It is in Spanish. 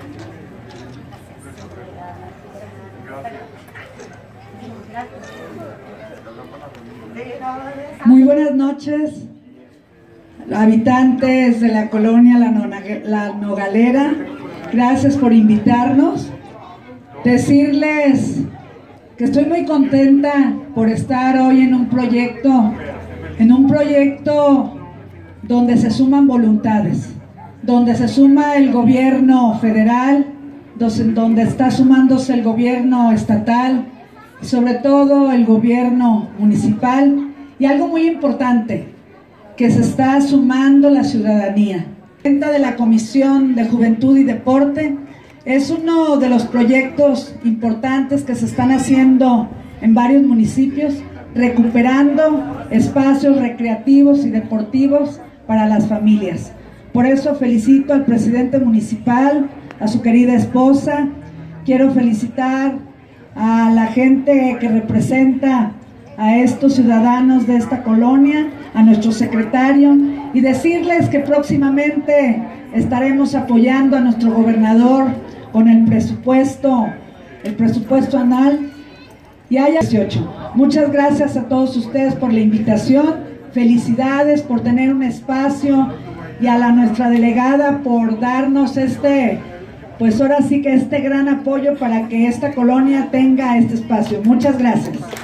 Muy buenas noches, habitantes de la colonia La Nogalera. Gracias por invitarnos. Decirles que estoy muy contenta por estar hoy en un proyecto donde se suman voluntades, donde se suma el gobierno federal, donde está sumándose el gobierno estatal, y sobre todo el gobierno municipal, y algo muy importante, que se está sumando la ciudadanía. De la Comisión de Juventud y Deporte es uno de los proyectos importantes que se están haciendo en varios municipios, recuperando espacios recreativos y deportivos para las familias. Por eso felicito al presidente municipal, a su querida esposa. Quiero felicitar a la gente que representa a estos ciudadanos de esta colonia, a nuestro secretario, y decirles que próximamente estaremos apoyando a nuestro gobernador con el presupuesto anual y haya 18. Muchas gracias a todos ustedes por la invitación, felicidades por tener un espacio, y a nuestra delegada por darnos pues ahora sí que este gran apoyo para que esta colonia tenga este espacio. Muchas gracias.